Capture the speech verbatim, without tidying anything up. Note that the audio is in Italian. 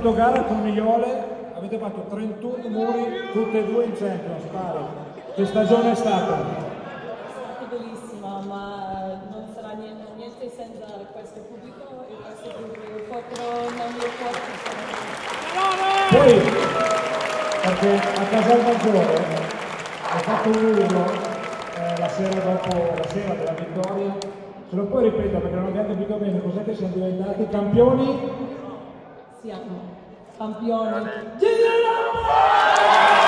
fatto gara con Migliole, avete fatto trentuno muri, tutte e due in Champions, pare. Che stagione è stata? È stata bellissima, ma non sarà niente, niente senza questo pubblico e questo pubblico proprio nel mio cuore. Poi, perché a Casalmaggiore ho fatto un urlo eh, la sera dopo, la sera della vittoria, se lo puoi ripetere perché non abbiamo capito bene cos'è che siamo diventati campioni? Siamo campioni.